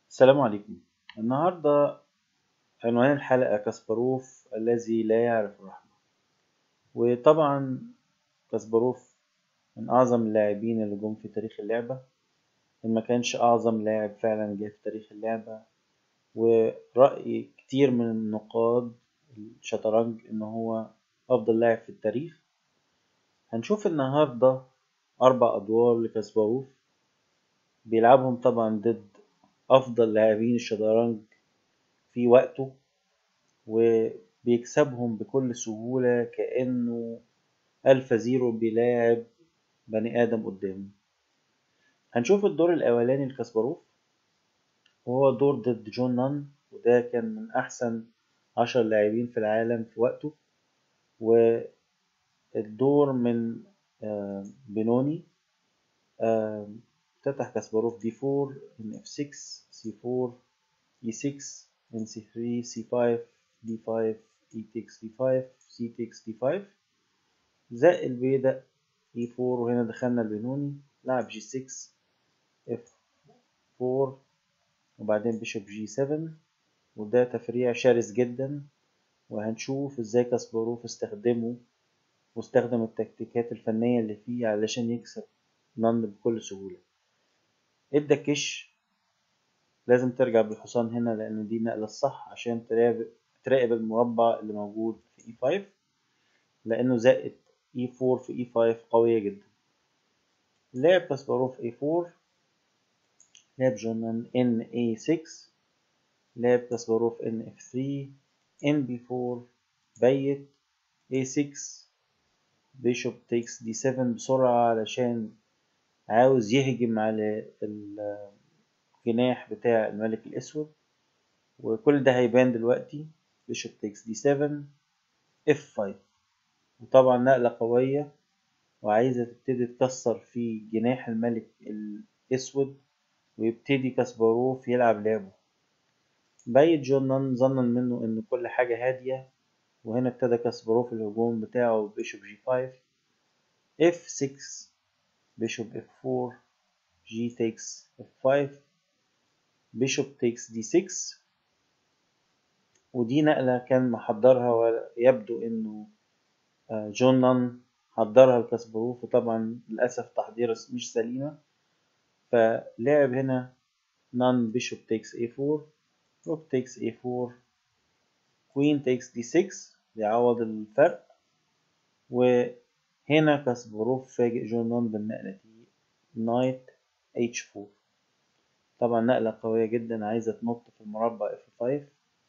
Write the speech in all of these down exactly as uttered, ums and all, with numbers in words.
السلام عليكم. النهاردة عنوان الحلقة كاسباروف الذي لا يعرف الرحمة. وطبعا كاسباروف من أعظم اللاعبين اللي جم في تاريخ اللعبة، إن ما كانش أعظم لاعب فعلا جه في تاريخ اللعبة. ورأي كتير من النقاد الشطرنج إن هو أفضل لاعب في التاريخ. هنشوف النهاردة أربع أدوار لكاسباروف بيلعبهم طبعا ضد أفضل لاعبين الشطرنج في وقته، وبيكسبهم بكل سهولة كأنه ألف زيرو بيلاعب بني آدم قدامه. هنشوف الدور الأولاني لكاسباروف، وهو دور ضد جون نان، وده كان من أحسن عشر لاعبين في العالم في وقته. والدور من آه، بنوني. آه، فتح كاسباروف دي فور، ان اف ستة، سي فور، اي ستة، ان سي ثري، سي فايف، دي فايف، اي تيكس دي فايف، سي تيكس دي فايف، زق البيدق اي فور. وهنا دخلنا البنوني، لعب جي ستة، اف فور، وبعدين بيشوب جي سبعة، وده تفريع شرس جدا. وهنشوف ازاي كاسباروف استخدمه واستخدم التكتيكات الفنية اللي فيه علشان يكسب نان بكل سهولة. ادى كش، لازم ترجع بالحصان هنا لان دي النقلة الصح عشان تراقب تراقب المربع اللي موجود في اي خمسة، لانه زائد اي فور في اي خمسة قوية جدا. لعب كاسباروف اي فور، لعب جون ان اي ستة، لعب كاسباروف ان اف ثري، ان بي فور، بيت اي ستة، بيشوب تيكس دي سبعة بسرعة علشان عاوز يهجم على الجناح بتاع الملك الأسود. وكل ده هيبان دلوقتي. بيشوب تيكس دي سبعة، اف خمسة، وطبعا نقلة قوية وعايزة تبتدي تكسر في جناح الملك الأسود، ويبتدي كاسباروف يلعب لعبه. بيت جون نان ظنا منه ان كل حاجة هادية، وهنا ابتدى كاسباروف الهجوم بتاعه. بيشوب جي خمسة، اف ستة، بيشوب اف فور، جي تيكس اف خمسة، بيشوب تيكس دي ستة. ودي نقلة كان محضرها، ويبدو انه جون نان حضرها لكاسباروف، وطبعا للأسف تحضيرها مش سليمة. فلعب هنا نان بيشوب تيكس اي فور، روك تيكس اي فور، كوين تيكس دي ستة ليعوض الفرق. وهنا كاسباروف فاجئ جون نان بالنقلة دي، نايت اتش فور. طبعا نقلة قوية جدا عايزة تنط في المربع اف خمسة.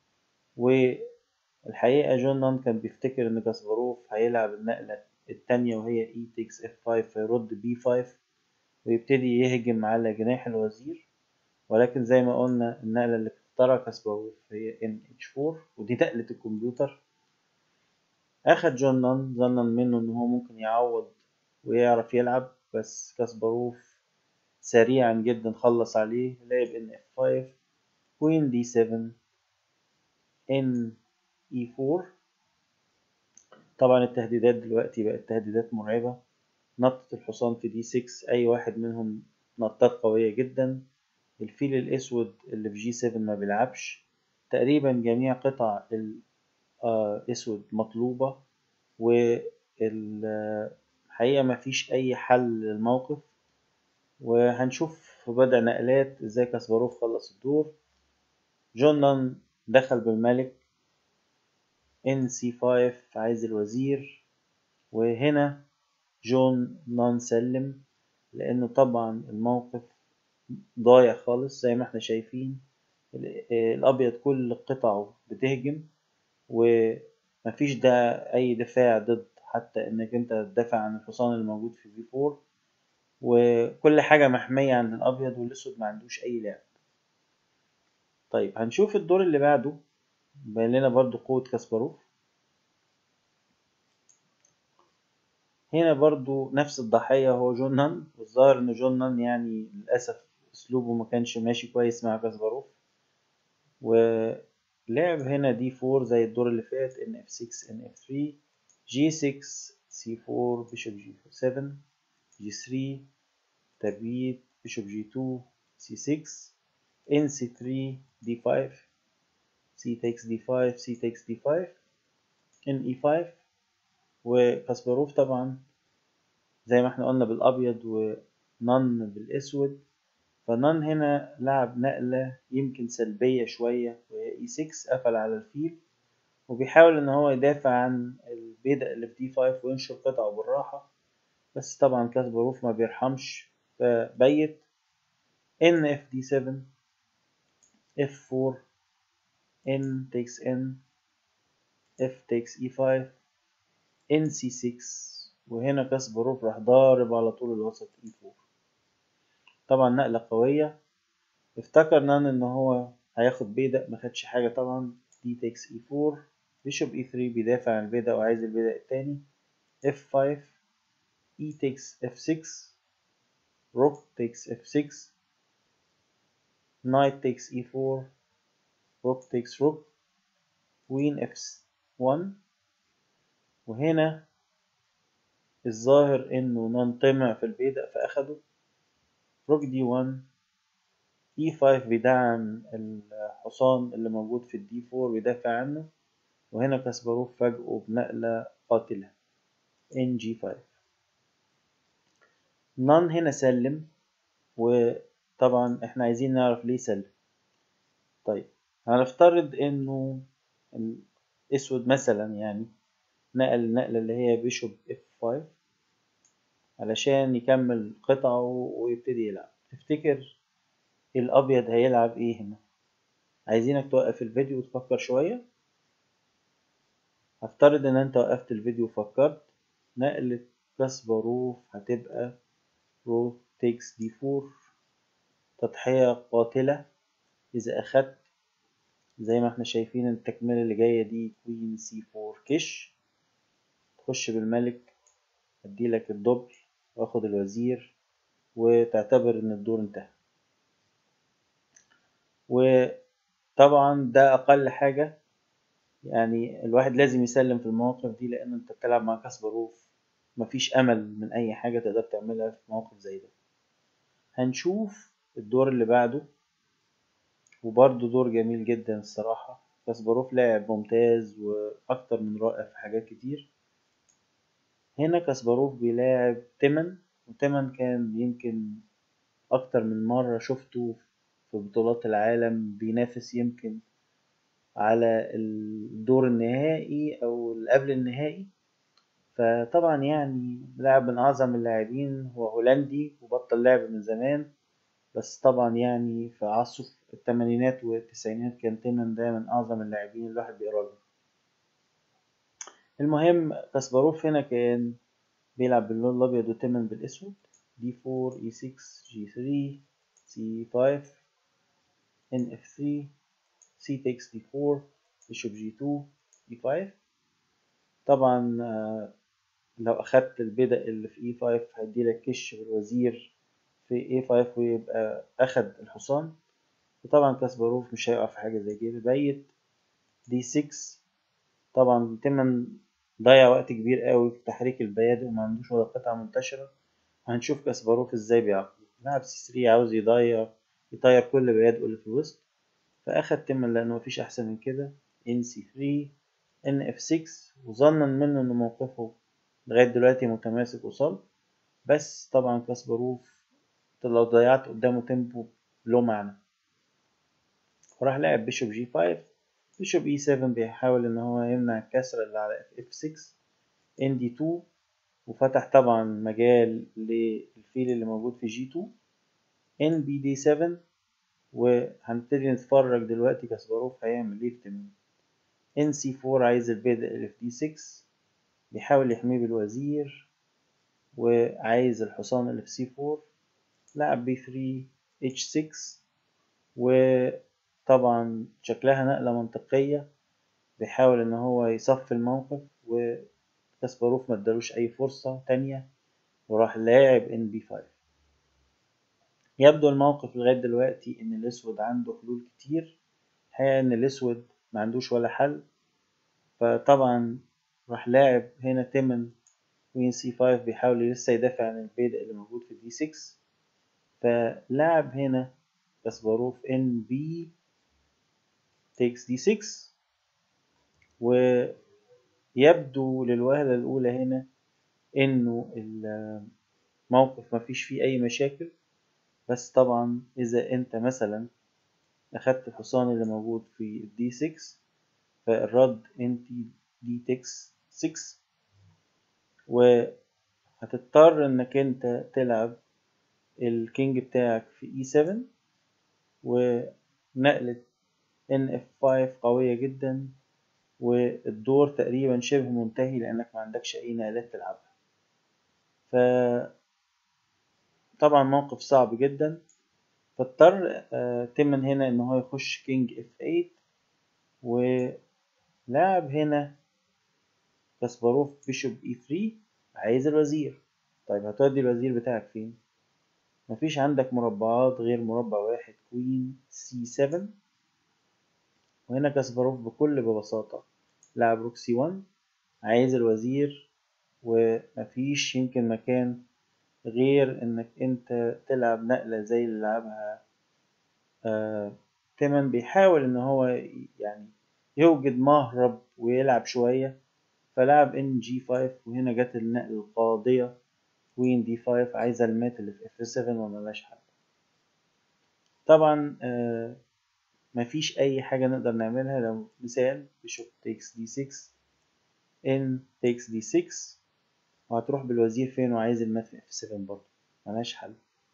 والحقيقة جون نان كان بيفتكر ان كاسباروف هيلعب النقلة التانية وهي اي تيكس اف خمسة، فيرد بي خمسة ويبتدي يهجم على جناح الوزير. ولكن زي ما قلنا النقلة اللي اختارها كاسباروف هي ان اتش فور، ودي نقلة الكمبيوتر. أخد جون نان ظنا منه إن هو ممكن يعوض ويعرف يلعب، بس كاسباروف سريعا جدا خلص عليه. لعب ان اف خمسة، كوين دي سبعة، ان اي فور. طبعا التهديدات دلوقتي بقت تهديدات مرعبة. نطة الحصان في دي ستة، أي واحد منهم نطات قوية جدا. الفيل الأسود اللي في جي سبعة ما بيلعبش. تقريبا جميع قطع الأسود مطلوبة، والحقيقة مفيش أي حل للموقف. وهنشوف في بدء نقلات ازاي كاسباروف خلص الدور. جون نان دخل بالملك، ان سي خمسة عايز الوزير. وهنا جون نان سلم، لانه طبعا الموقف ضايع خالص. زي ما احنا شايفين الابيض كل قطعه بتهجم، ومفيش ده اي دفاع ضد حتى انك انت تدافع عن الحصان اللي موجود في في فور. وكل حاجة محمية عند الابيض، والاسود ما عندوش اي لعب. طيب هنشوف الدور اللي بعده، باين لنا برضو قوة كاسباروف. هنا برضو نفس الضحية هو جون نان، والظاهر ان جون نان يعني للأسف اسلوبه ما كانش ماشي كويس مع كاسباروف. ولعب هنا دي فور زي الدور اللي فات، ان اف ستة، ان اف ثري، جي ستة، سي فور، بيشوب جي سبعة، جي ثري، تبييت، بيشوب جي تو، سي ستة، ان سي ثري دي فايف، c takes d five، c takes d five، ان اي فايف. وكاسباروف طبعا زي ما احنا قلنا بالابيض ونن بالاسود، فنن هنا لعب نقلة يمكن سلبية شوية، وهي اي ستة قفل على الفيل وبيحاول ان هو يدافع عن البيدق اللي في دي فايف وينشر قطعه بالراحة، بس طبعا كاسباروف ما بيرحمش فبيت ان اف دي سفن، اف فور، n takes n، f takes e فايف، ان سي ستة. وهنا كاسباروف راح ضارب على طول الوسط اي فور. طبعا نقلة قوية، افتكر نان ان هو هياخد بيدق، ما خدش حاجة طبعا. دي تيكس اي فور، بيشوب اي ثري بيدافع عن البيدق وعايز البيدق التاني، اف فايف، اي تيكس اف ستة، روك تيكس اف ستة، نايت تيكس اي فور، روك تيكس روك، كوين اف ون. وهنا الظاهر انه نان طمع في البيدق فاخده، روك دي ون، اي فايف بيدعم الحصان اللي موجود في الدي فور بيدافع عنه. وهنا كاسباروف فاجئه بنقلة قاتلة ان جي فايف. نان هنا سلم، وطبعا احنا عايزين نعرف ليه سلم. طيب هنفترض انه الاسود مثلا يعني نقل النقلة اللي هي بيشوب اف فايف علشان يكمل قطعه ويبتدي يلعب. تفتكر الابيض هيلعب ايه هنا؟ عايزينك توقف الفيديو وتفكر شوية. هفترض ان انت وقفت الفيديو وفكرت. نقلة كاسباروف هتبقى رو تيكس دي فور، تضحية قاتلة. إذا أخدت زي ما احنا شايفين التكملة اللي جاية دي كوين سي فور كش، تخش بالملك، أديلك الدبل وآخد الوزير وتعتبر إن الدور انتهى. وطبعا ده أقل حاجة، يعني الواحد لازم يسلم في المواقف دي، لأن أنت بتلعب مع كاسباروف مفيش أمل من أي حاجة تقدر تعملها في موقف زي ده. هنشوف الدور اللي بعده، وبرضه دور جميل جدا الصراحة. كاسباروف لاعب ممتاز وأكتر من رائع في حاجات كتير. هنا كاسباروف بيلاعب تيمن، وتيمن كان يمكن أكتر من مرة شفته في بطولات العالم بينافس يمكن على الدور النهائي أو قبل النهائي. فطبعا يعني لاعب من أعظم اللاعبين، هو هولندي وبطل لعب من زمان، بس طبعا يعني في عصر الثمانينات والتسعينات كان تيمن ده من أعظم اللاعبين اللي الواحد بيقرا له. المهم كاسباروف هنا كان بيلعب باللون الأبيض وتيمن بالأسود. دي فور، اي ستة، جي ثري، سي فايف، ان اف ثري، سي تيكس دي فور، بيشوب جي تو، اي فايف. طبعا لو أخدت البدء اللي في اي فايف هيديلك كش بالوزير في اي فايف ويبقى أخد الحصان. وطبعا كاسباروف مش هيقع في حاجة زي كده، بيت دي ستة. طبعا تيمن ضيع وقت كبير قوي في تحريك البيادق وما عندوش ولا قطعة منتشرة. هنشوف كاسباروف ازاي بيعاقبه. لعب سي ثري عاوز يضيع يطير كل بيادقه اللي في الوسط، فأخد تيمن لأنه مفيش أحسن من كده. ان سي ثري، ان اف ستة، وظنا منه إن موقفه لغاية دلوقتي متماسك وصلب. بس طبعا كاسباروف لو ضيعت قدامه تيمبو له معنى، وراح لعب بيشوب جي فايف. بيشوب اي سفن بيحاول ان هو يمنع الكسرة اللي على اف ستة، ان دي تو، وفتح طبعا مجال للفيل اللي موجود في جي تو، ان بي دي سفن. وهنبتدي نتفرج دلوقتي كاسباروف هيعمل ايه في تيمون. ان سي فور عايز البيدق اللي في دي ستة، بيحاول يحميه بالوزير، وعايز الحصان اللي في سي فور. لعب بي ثري، اتش ستة، وطبعا شكلها نقلة منطقية، بيحاول ان هو يصفي الموقف، وكاسباروف ما ادالوش اي فرصة تانية وراح لاعب ان بي فايف. يبدو الموقف لغاية دلوقتي ان الاسود عنده حلول كتير، الحقيقة ان الاسود ما عندوش ولا حل. فطبعا راح لاعب هنا تيمن كوين سي فايف، بيحاول لسه يدافع عن البيدق اللي موجود في دي ستة. فلاعب هنا كاسباروف ان بي takes دي ستة، ويبدو للوهلة الأولى هنا إنه الموقف مفيش فيه أي مشاكل. بس طبعا إذا أنت مثلا أخدت الحصان اللي موجود في دي ستة فالرد انت دي تكس ستة، وهتضطر انك انت تلعب الكينج بتاعك في اي سبعة، ونقلة ان اف خمسة قوية جدا، والدور تقريبا شبه منتهي لانك ما عندكش اي نقلات تلعبها. ف طبعا موقف صعب جدا، فاضطر تمن هنا ان هو يخش كينج اف ثمانية، ولاعب هنا كاسباروف بيشوب اي ثلاثة عايز الوزير. طيب هتودي الوزير بتاعك فين؟ مفيش عندك مربعات غير مربع واحد، كوين سي سبعة، وهنا كاسباروف بكل ببساطة لعب روك سي واحد عايز الوزير، ومفيش يمكن مكان غير انك انت تلعب نقلة زي اللي لعبها آه تمن. بيحاول ان هو يعني يوجد مهرب ويلعب شوية، فلعب ان جي خمسة، وهنا جت النقلة القاضية كوين دي خمسة عايزة المات اللي في اف سبعة وملهاش حل. طبعا آه مفيش اي حاجة نقدر نعملها. لو مثال بيشوب تيكس دي ستة، ان تيكس دي ستة، وهتروح بالوزير فين وعايز المات في اف سبعة برضه ملهاش حل.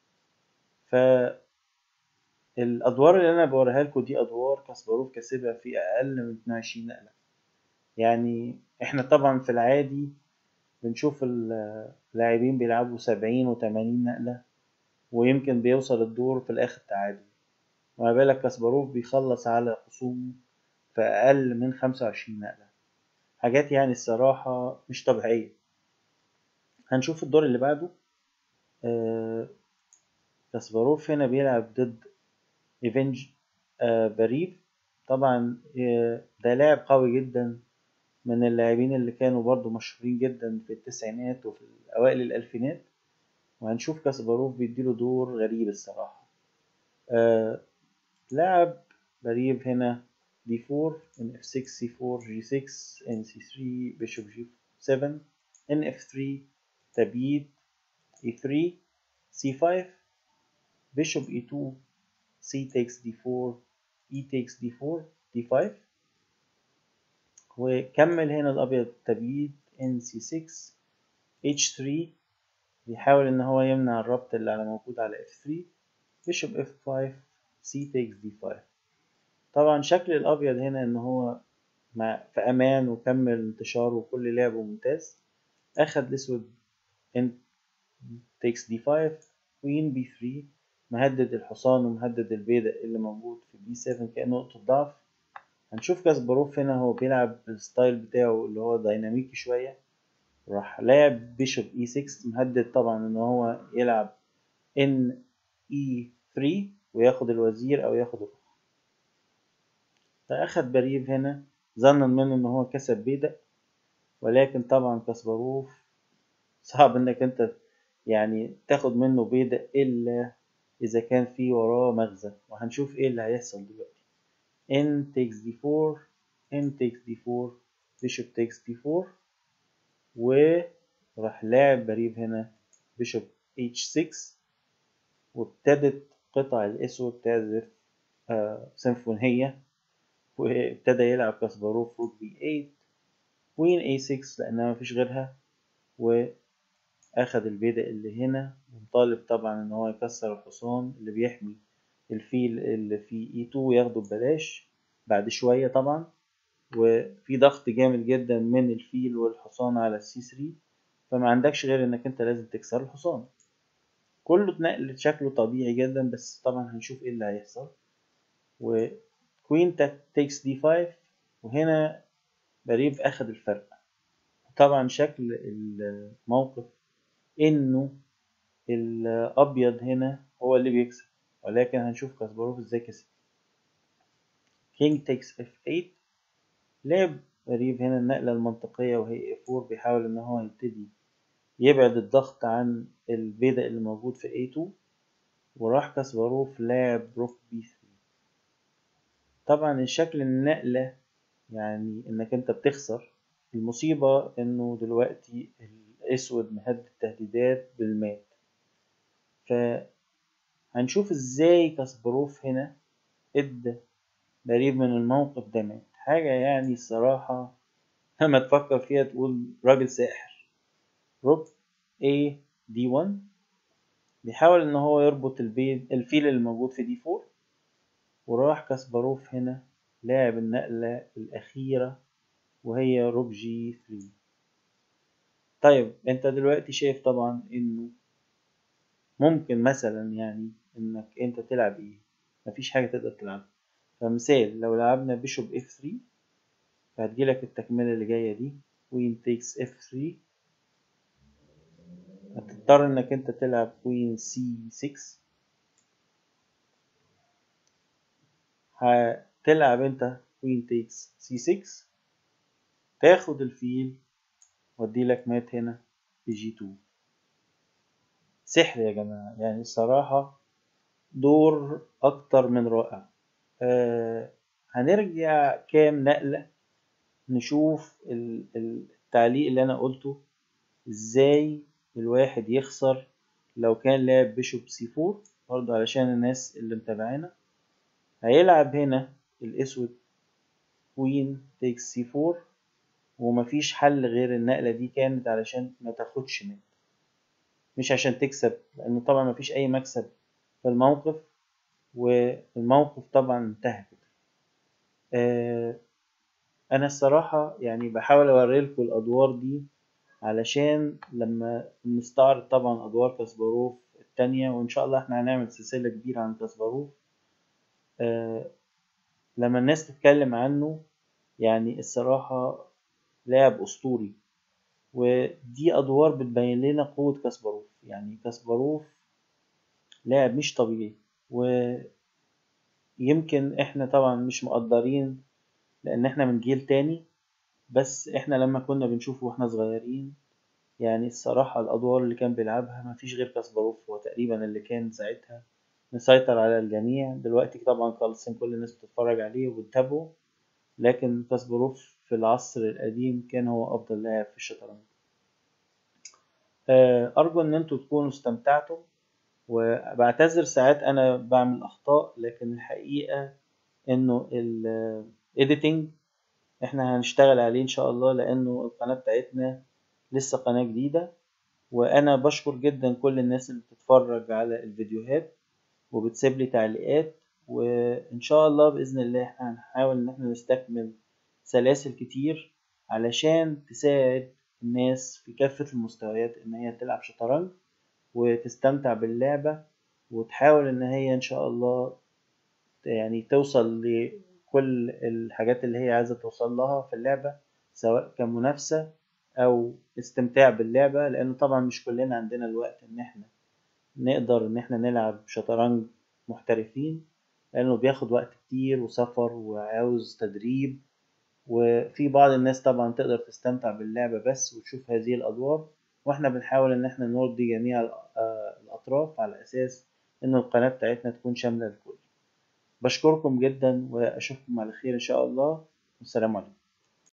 فالادوار اللي انا بوريها لكم دي ادوار كاسباروف كسبها في اقل من اتنين وعشرين نقلة. يعني احنا طبعا في العادي بنشوف اللاعبين بيلعبوا سبعين وتمانين نقلة، ويمكن بيوصل الدور في الاخر تعادل، وما بالك كاسباروف بيخلص على خصومه في اقل من خمسة وعشرين نقلة. حاجات يعني الصراحة مش طبيعية. هنشوف الدور اللي بعده. آه كاسباروف هنا بيلعب ضد ايفنج آه باريف. طبعا آه ده لاعب قوي جدا، من اللاعبين اللي كانوا برضو مشهورين جدا في التسعينات وفي اوائل الالفينات، وهنشوف كاسباروف بيديله دور غريب الصراحة. آه لاعب باريف هنا دي أربعة، ان اف ستة، سي أربعة، جي ستة، ان سي ثلاثة، بيشوب جي سبعة، ان اف ثلاثة، تبييت، اي ثلاثة، سي خمسة، بيشوب اي اتنين، c takes دي أربعة، e takes دي أربعة، دي خمسة، وكمل هنا الابيض تبييت، ان سي ستة، اتش ثلاثة، بيحاول ان هو يمنع الربط اللي على موجود على اف ثلاثة، بيشوب اف خمسة، c takes دي خمسة. طبعا شكل الابيض هنا ان هو في امان وكمل انتشاره وكل لعبه ممتاز. اخد الاسود ان takes دي خمسة، كوين بي ثلاثة، مهدد الحصان ومهدد البيدق اللي موجود في بي سبعة كأنه نقطة ضعف. هنشوف كاسباروف هنا هو بيلعب بالستايل بتاعه اللي هو ديناميكي شوية، راح لاعب بيشوب اي ستة، مهدد طبعا ان هو يلعب ان اي ثلاثة وياخد الوزير او ياخد الرخ. فاخد باريف هنا ظنا منه ان هو كسب بيدق، ولكن طبعا كاسباروف صعب انك انت يعني تاخد منه بيدق الا اذا كان في وراه مغزى، وهنشوف ايه اللي هيحصل دلوقتي. n takes دي أربعة، n takes دي أربعة، bishop takes دي أربعة، وراح لاعب باريف هنا bishop اتش ستة، وابتدت قطع الاسود تعزف آه سيمفونية، وابتدى يلعب كاسباروف روك بي ثمانية، كوين اي ستة لانها مفيش غيرها، واخد البيدق اللي هنا، وطالب طبعا ان هو يكسر الحصان اللي بيحمي الفيل اللي في اي اتنين وياخده ببلاش بعد شوية طبعا. وفي ضغط جامد جدا من الفيل والحصان على السي ثلاثة، فما عندكش غير انك انت لازم تكسر الحصان. كله اتنقل شكله طبيعي جدا، بس طبعا هنشوف ايه اللي هيحصل. وكوين تيكس دي خمسة، وهنا باريف اخد الفرق. طبعا شكل الموقف انه الابيض هنا هو اللي بيكسب، ولكن هنشوف كاسباروف ازاي كسب. كينج تيكس اف ثمانية، لعب باريف هنا النقلة المنطقية وهي اف أربعة، بيحاول ان هو يبتدي يبعد الضغط عن البيدق اللي موجود في اي اتنين. وراح كاسباروف لاعب روك بي ثري. طبعا الشكل النقلة يعني انك انت بتخسر. المصيبة انه دلوقتي الاسود مهدد تهديدات بالمات، فهنشوف ازاي كاسباروف هنا ادى قريب من الموقف ده مات. حاجة يعني الصراحة لما تفكر فيها تقول راجل ساحر. روك A دي واحد بيحاول ان هو يربط البيض الفيل اللي موجود في دي أربعة، وراح كاسباروف هنا لاعب النقلة الأخيرة وهي روك جي ثري. طيب انت دلوقتي شايف طبعا انه ممكن مثلا يعني انك انت تلعب ايه، مفيش حاجة تقدر تلعبها. فمثال لو لعبنا بيشوب اف ثري فهتجيلك التكملة اللي جاية دي كوين تيكس اف ثري، هتضطر انك انت تلعب كوين سي سكس، هتلعب انت كوين تيكس سي سكس، تاخد الفيل واديلك مات هنا في جي تو. سحر يا جماعة، يعني الصراحة دور أكتر من رائع. آه هنرجع كام نقلة نشوف التعليق اللي أنا قلته، إزاي الواحد يخسر لو كان لاعب بيشوب سي فور. برضه علشان الناس اللي متابعانا، هيلعب هنا الأسود كوين تيكس سي فور، ومفيش حل غير النقلة دي كانت علشان ما تاخدش مات، مش عشان تكسب، لأن طبعا مفيش أي مكسب في الموقف، والموقف طبعا انتهى كده. آه أنا الصراحة يعني بحاول أوريلكم الأدوار دي علشان لما نستعرض طبعا أدوار كاسباروف التانية، وإن شاء الله إحنا هنعمل سلسلة كبيرة عن كاسباروف، آه لما الناس تتكلم عنه يعني الصراحة لاعب أسطوري. ودي أدوار بتبين لنا قوة كاسباروف. يعني كاسباروف لاعب مش طبيعي، ويمكن إحنا طبعا مش مقدرين لأن إحنا من جيل تاني، بس إحنا لما كنا بنشوفه وإحنا صغيرين يعني الصراحة الأدوار اللي كان بيلعبها مفيش غير كاسباروف هو تقريبا اللي كان ساعتها مسيطر على الجميع. دلوقتي طبعا كارلسن كل الناس بتتفرج عليه وبتتابعه، لكن كاسباروف في العصر القديم كان هو أفضل لاعب في الشطرنج. أرجو إن أنتوا تكونوا استمتعتم، وبعتذر ساعات أنا بعمل أخطاء، لكن الحقيقة إنه الإيديتنج إحنا هنشتغل عليه إن شاء الله، لأنه القناة بتاعتنا لسه قناة جديدة. وأنا بشكر جدا كل الناس اللي بتتفرج على الفيديوهات وبتسيب لي تعليقات، وإن شاء الله بإذن الله إحنا هنحاول إن إحنا نستكمل سلاسل كتير علشان تساعد الناس في كافة المستويات إن هي تلعب شطرنج وتستمتع باللعبة، وتحاول إن هي إن شاء الله يعني توصل لكل الحاجات اللي هي عايزة توصل لها في اللعبة، سواء كمنافسة أو استمتاع باللعبة، لأن طبعا مش كلنا عندنا الوقت إن إحنا نقدر إن إحنا نلعب شطرنج محترفين، لأنه بياخد وقت كتير وسفر وعاوز تدريب. وفي بعض الناس طبعا تقدر تستمتع باللعبة بس وتشوف هذه الأدوار، وإحنا بنحاول إن إحنا نرضي جميع الأطراف على أساس إن القناة بتاعتنا تكون شاملة الكل. بشكركم جدا وأشوفكم على خير إن شاء الله، والسلام عليكم.